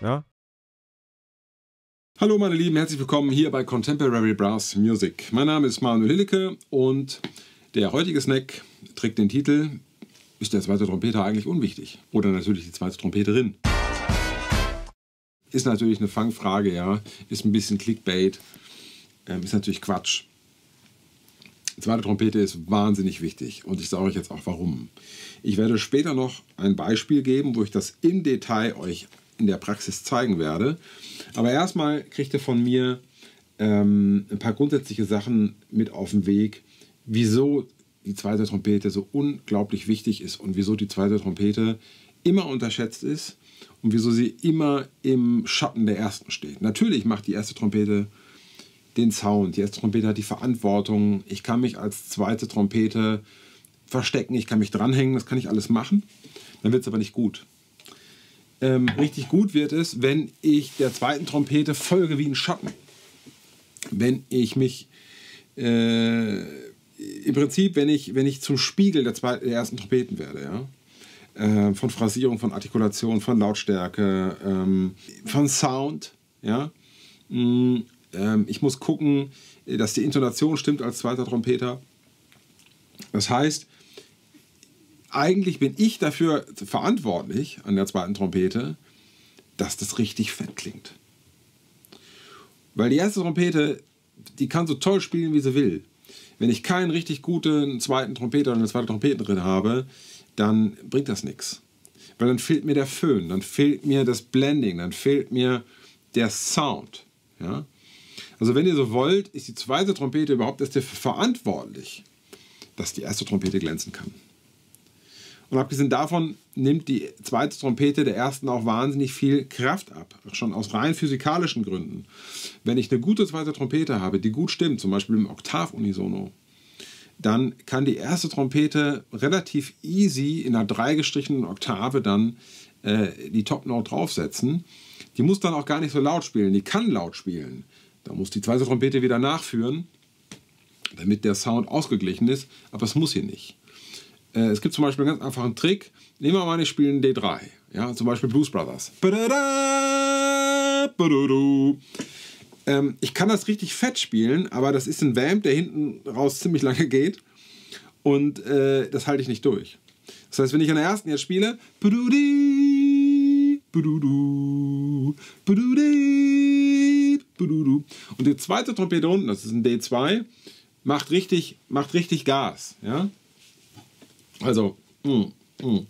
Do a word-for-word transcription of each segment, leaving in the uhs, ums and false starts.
Ja? Hallo meine Lieben, herzlich willkommen hier bei Contemporary Brass Music. Mein Name ist Manuel Hillecke und der heutige Snack trägt den Titel: Ist der zweite Trompeter eigentlich unwichtig? Oder natürlich die zweite Trompeterin. Ist natürlich eine Fangfrage, ja. Ist ein bisschen Clickbait. Ähm, ist natürlich Quatsch. Die zweite Trompete ist wahnsinnig wichtig und ich sage euch jetzt auch warum. Ich werde später noch ein Beispiel geben, wo ich das im Detail euch in der Praxis zeigen werde. Aber erstmal kriegt ihr von mir ähm, ein paar grundsätzliche Sachen mit auf den Weg, wieso die zweite Trompete so unglaublich wichtig ist und wieso die zweite Trompete immer unterschätzt ist und wieso sie immer im Schatten der ersten steht. Natürlich macht die erste Trompete den Sound, die erste Trompete hat die Verantwortung. Ich kann mich als zweite Trompete verstecken, ich kann mich dranhängen, das kann ich alles machen. Dann wird es aber nicht gut. Ähm, richtig gut wird es, wenn ich der zweiten Trompete folge wie ein Schatten. Wenn ich mich, äh, im Prinzip, wenn ich, wenn ich zum Spiegel der, zweiten, der ersten Trompeten werde, ja? äh, von Phrasierung, von Artikulation, von Lautstärke, ähm, von Sound, ja. Mm, ähm, ich muss gucken, dass die Intonation stimmt als zweiter Trompeter. Das heißt, eigentlich bin ich dafür verantwortlich an der zweiten Trompete, dass das richtig fett klingt. Weil die erste Trompete, die kann so toll spielen, wie sie will. Wenn ich keinen richtig guten zweiten Trompeter oder eine zweite Trompete drin habe, dann bringt das nichts. Weil dann fehlt mir der Föhn, dann fehlt mir das Blending, dann fehlt mir der Sound. Ja? Also wenn ihr so wollt, ist die zweite Trompete überhaupt erst dafür verantwortlich, dass die erste Trompete glänzen kann. Und abgesehen davon nimmt die zweite Trompete der ersten auch wahnsinnig viel Kraft ab, schon aus rein physikalischen Gründen. Wenn ich eine gute zweite Trompete habe, die gut stimmt, zum Beispiel im Oktavunisono, dann kann die erste Trompete relativ easy in einer dreigestrichenen Oktave dann äh, die Top-Note draufsetzen. Die muss dann auch gar nicht so laut spielen, die kann laut spielen. Da muss die zweite Trompete wieder nachführen, damit der Sound ausgeglichen ist, aber es muss hier nicht. Es gibt zum Beispiel einen ganz einfachen Trick. Nehmen wir mal, ich spiele einen D drei. Ja, zum Beispiel Blues Brothers. Ähm, ich kann das richtig fett spielen, aber das ist ein Vamp, der hinten raus ziemlich lange geht. Und äh, das halte ich nicht durch. Das heißt, wenn ich an der ersten jetzt spiele, und die zweite Trompete unten, das ist ein D zwei, macht richtig, macht richtig Gas. Ja? Also, mm, mm.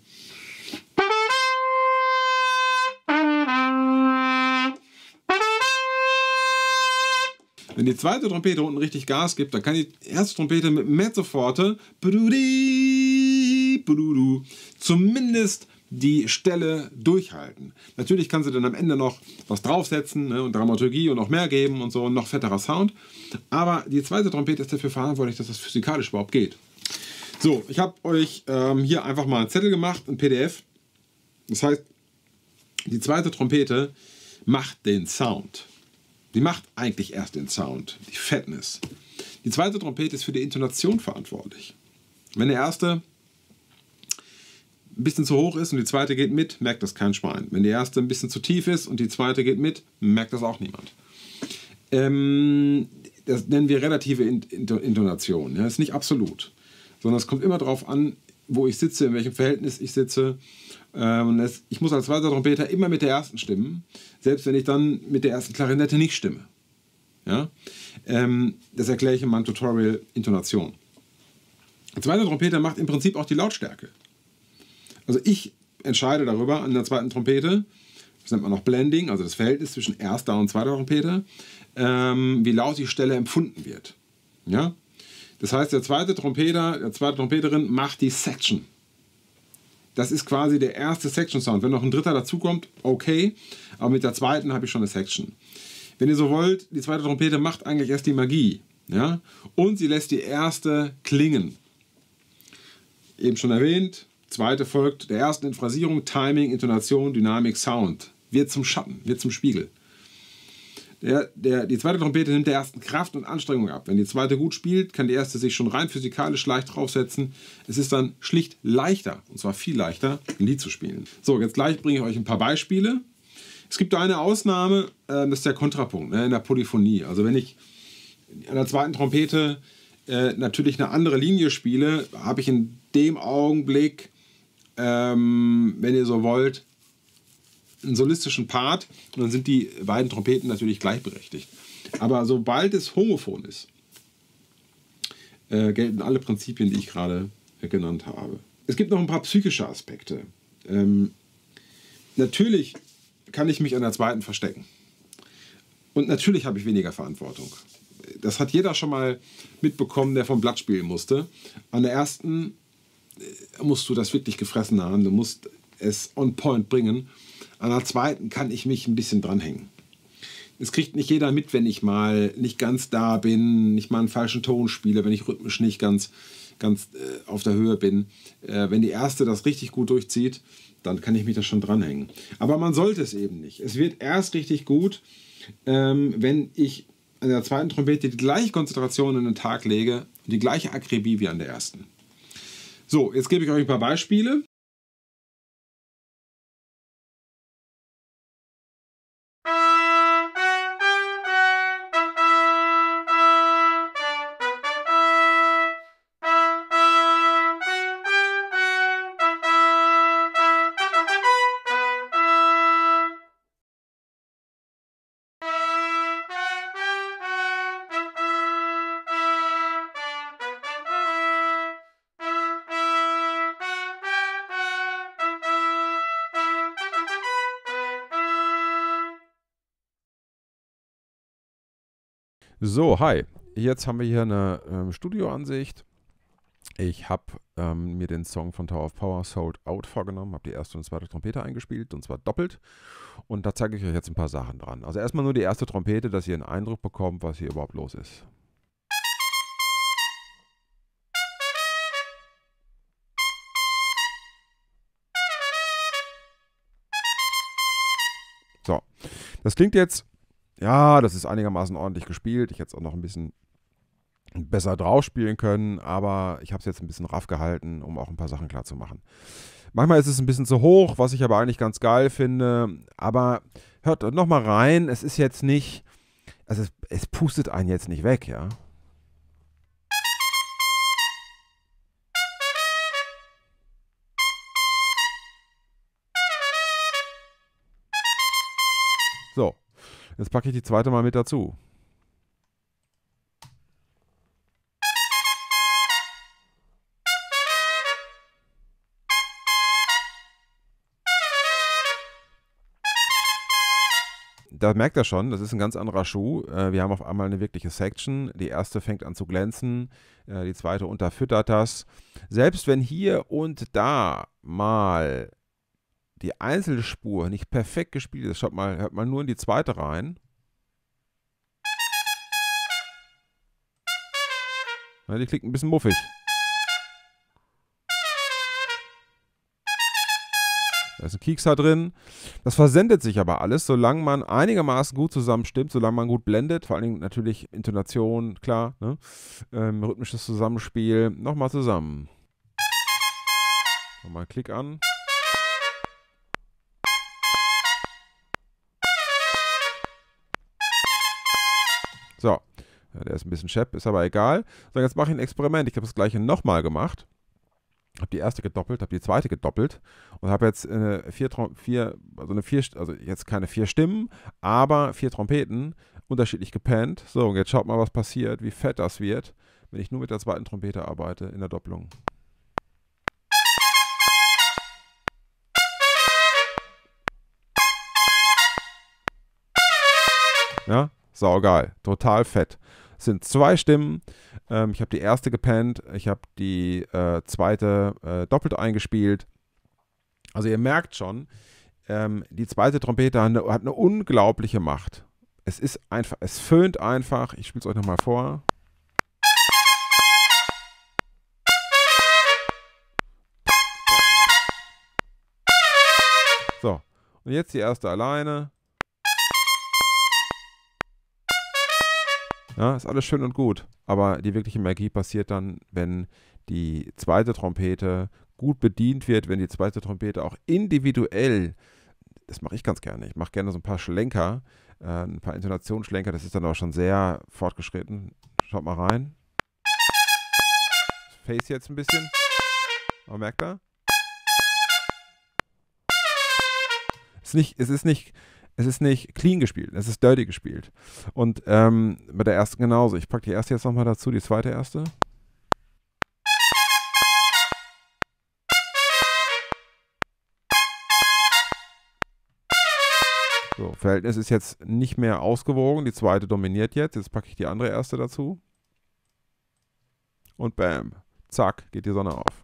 Wenn die zweite Trompete unten richtig Gas gibt, dann kann die erste Trompete mit Mezzoforte zumindest die Stelle durchhalten. Natürlich kann sie dann am Ende noch was draufsetzen, ne, und Dramaturgie und noch mehr geben und so, und noch fetterer Sound. Aber die zweite Trompete ist dafür verantwortlich, dass das physikalisch überhaupt geht. So, ich habe euch ähm, hier einfach mal einen Zettel gemacht, ein P D F. Das heißt, die zweite Trompete macht den Sound. Die macht eigentlich erst den Sound, die Fatness. Die zweite Trompete ist für die Intonation verantwortlich. Wenn der erste ein bisschen zu hoch ist und die zweite geht mit, merkt das kein Schwein. Wenn die erste ein bisschen zu tief ist und die zweite geht mit, merkt das auch niemand. Ähm, das nennen wir relative Intonation. Ja, das ist nicht absolut, sondern es kommt immer darauf an, wo ich sitze, in welchem Verhältnis ich sitze. Ähm, es, ich muss als zweiter Trompeter immer mit der ersten stimmen, selbst wenn ich dann mit der ersten Klarinette nicht stimme. Ja? Ähm, das erkläre ich in meinem Tutorial Intonation. Der zweite Trompeter macht im Prinzip auch die Lautstärke. Also ich entscheide darüber an der zweiten Trompete, das nennt man noch Blending, also das Verhältnis zwischen erster und zweiter Trompete, ähm, wie laut die Stelle empfunden wird. Ja? Das heißt, der zweite Trompeter, der zweite Trompeterin macht die Section. Das ist quasi der erste Section-Sound. Wenn noch ein dritter dazukommt, okay, aber mit der zweiten habe ich schon eine Section. Wenn ihr so wollt, die zweite Trompete macht eigentlich erst die Magie. Ja? Und sie lässt die erste klingen. Eben schon erwähnt, zweite folgt der ersten in Phrasierung, Timing, Intonation, Dynamik, Sound. Wird zum Schatten, wird zum Spiegel. Der, der, die zweite Trompete nimmt der ersten Kraft und Anstrengung ab. Wenn die zweite gut spielt, kann die erste sich schon rein physikalisch leicht draufsetzen. Es ist dann schlicht leichter, und zwar viel leichter, ein Lied zu spielen. So, jetzt gleich bringe ich euch ein paar Beispiele. Es gibt eine Ausnahme, äh, das ist der Kontrapunkt, ne, in der Polyphonie. Also wenn ich an der zweiten Trompete äh, natürlich eine andere Linie spiele, habe ich in dem Augenblick, ähm, wenn ihr so wollt, einen solistischen Part und dann sind die beiden Trompeten natürlich gleichberechtigt. Aber sobald es homophon ist, äh, gelten alle Prinzipien, die ich gerade äh, genannt habe. Es gibt noch ein paar psychische Aspekte. Ähm, natürlich kann ich mich an der zweiten verstecken. Und natürlich habe ich weniger Verantwortung. Das hat jeder schon mal mitbekommen, der vom Blatt spielen musste. An der ersten musst du das wirklich gefressen haben. Du musst es on point bringen. An der zweiten kann ich mich ein bisschen dranhängen. Es kriegt nicht jeder mit, wenn ich mal nicht ganz da bin, nicht mal einen falschen Ton spiele, wenn ich rhythmisch nicht ganz, ganz äh, auf der Höhe bin. Äh, wenn die erste das richtig gut durchzieht, dann kann ich mich da schon dranhängen. Aber man sollte es eben nicht. Es wird erst richtig gut, ähm, wenn ich an der zweiten Trompete die gleiche Konzentration in den Tag lege und die gleiche Akribie wie an der ersten. So, jetzt gebe ich euch ein paar Beispiele. So, hi. Jetzt haben wir hier eine ähm, Studioansicht. Ich habe ähm, mir den Song von Tower of Power Sold Out vorgenommen, habe die erste und zweite Trompete eingespielt und zwar doppelt. Und da zeige ich euch jetzt ein paar Sachen dran. Also erstmal nur die erste Trompete, dass ihr einen Eindruck bekommt, was hier überhaupt los ist. So, das klingt jetzt, ja, das ist einigermaßen ordentlich gespielt. Ich hätte es auch noch ein bisschen besser drauf spielen können, aber ich habe es jetzt ein bisschen raff gehalten, um auch ein paar Sachen klar zu machen. Manchmal ist es ein bisschen zu hoch, was ich aber eigentlich ganz geil finde, aber hört nochmal rein, es ist jetzt nicht, also es, es pustet einen jetzt nicht weg, ja. So, jetzt packe ich die zweite mal mit dazu. Da merkt ihr schon, das ist ein ganz anderer Schuh. Wir haben auf einmal eine wirkliche Section. Die erste fängt an zu glänzen, die zweite unterfüttert das. Selbst wenn hier und da mal die Einzelspur nicht perfekt gespielt ist, schaut mal, hört mal nur in die zweite rein. Ja, die klingt ein bisschen muffig. Da ist ein Kiekser drin. Das versendet sich aber alles, solange man einigermaßen gut zusammenstimmt, solange man gut blendet. Vor allen Dingen natürlich Intonation, klar, ne? ähm, rhythmisches Zusammenspiel. Nochmal zusammen. Nochmal einen Klick an. So, ja, der ist ein bisschen schepp, ist aber egal. So, jetzt mache ich ein Experiment. Ich habe das gleiche nochmal gemacht. Habe die erste gedoppelt, habe die zweite gedoppelt und habe jetzt eine vier, vier, also eine vier, also jetzt keine vier Stimmen, aber vier Trompeten unterschiedlich gepannt. So, und jetzt schaut mal, was passiert, wie fett das wird, wenn ich nur mit der zweiten Trompete arbeite in der Doppelung. Ja, saugeil, total fett. Es sind zwei Stimmen. Ähm, ich habe die erste gepennt, ich habe die äh, zweite äh, doppelt eingespielt. Also ihr merkt schon, ähm, die zweite Trompete hat eine, hat eine unglaubliche Macht. Es ist einfach, es föhnt einfach. Ich spiele es euch nochmal vor. So, und jetzt die erste alleine. Ja, ist alles schön und gut, aber die wirkliche Magie passiert dann, wenn die zweite Trompete gut bedient wird, wenn die zweite Trompete auch individuell das mache ich ganz gerne. Ich mache gerne so ein paar Schlenker, äh, ein paar Intonationsschlenker, das ist dann auch schon sehr fortgeschritten. Schaut mal rein. Das Face jetzt ein bisschen. Aber merkt ihr? Es ist nicht, es ist nicht, es ist nicht clean gespielt, es ist dirty gespielt. Und ähm, bei der ersten genauso. Ich packe die erste jetzt nochmal dazu, die zweite erste. So, Verhältnis ist jetzt nicht mehr ausgewogen, die zweite dominiert jetzt. Jetzt packe ich die andere erste dazu. Und bam, zack, geht die Sonne auf.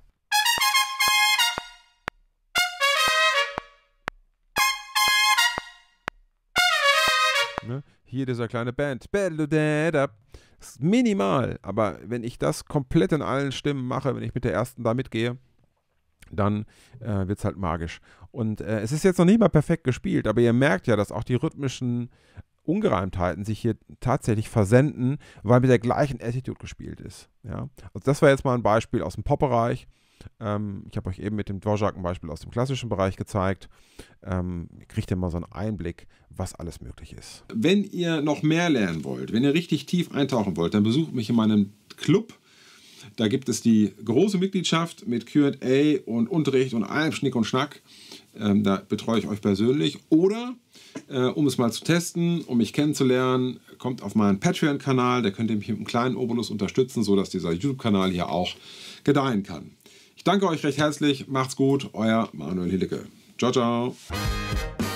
Ne? Hier dieser kleine Band. Das ist minimal, aber wenn ich das komplett in allen Stimmen mache, wenn ich mit der ersten da mitgehe, dann äh, wird es halt magisch. Und äh, es ist jetzt noch nicht mal perfekt gespielt, aber ihr merkt ja, dass auch die rhythmischen Ungereimtheiten sich hier tatsächlich versenden, weil mit der gleichen Attitude gespielt ist. Ja? Also das war jetzt mal ein Beispiel aus dem Pop-Bereich. Ähm, ich habe euch eben mit dem Dvorak ein Beispiel aus dem klassischen Bereich gezeigt. Ähm, ihr kriegt ja mal so einen Einblick, was alles möglich ist. Wenn ihr noch mehr lernen wollt, wenn ihr richtig tief eintauchen wollt, dann besucht mich in meinem Club. Da gibt es die große Mitgliedschaft mit Q und A und Unterricht und allem Schnick und Schnack. Ähm, da betreue ich euch persönlich. Oder, äh, um es mal zu testen, um mich kennenzulernen, kommt auf meinen Patreon-Kanal. Da könnt ihr mich mit einem kleinen Obolus unterstützen, sodass dieser YouTube-Kanal hier auch gedeihen kann. Ich danke euch recht herzlich. Macht's gut. Euer Manuel Hilleke. Ciao, ciao.